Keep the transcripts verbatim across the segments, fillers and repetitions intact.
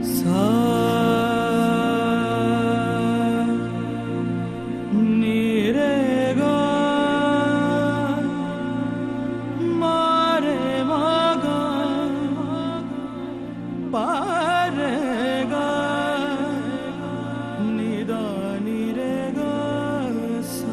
सा नी रे गा मा रे मा गा पा रे गा नी दा नी रे गा सा।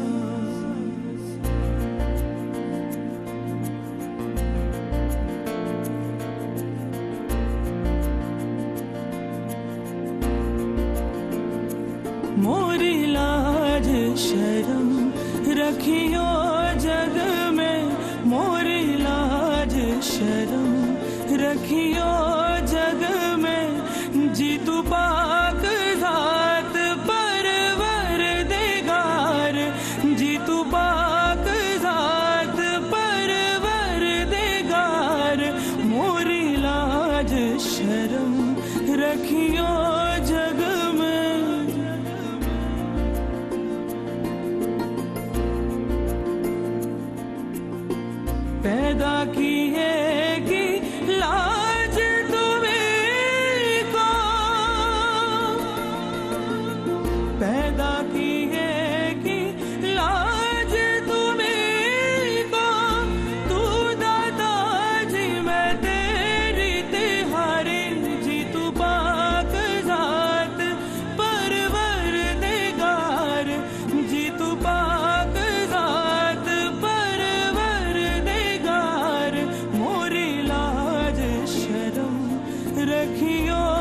मोरी लाज शर्म रखियो जग में, मोरी लाज शर्म रखियो जग में। जी तू पाक ज़ात परवर दिगार, जी तू पाक ज़ात परवर दिगार। मोरी लाज शर्म रखियो जग में। पैदा किएगी लाज तुम्हें को, पैदा किएगी लाज तुम्हें को। तू दादा जी मैं तेरी तिहारी, जी तू पाक ज़ात परवर दिगार, जी तू पाक ज़ात परवर दिगार। मोरी लाज शर्म रखियो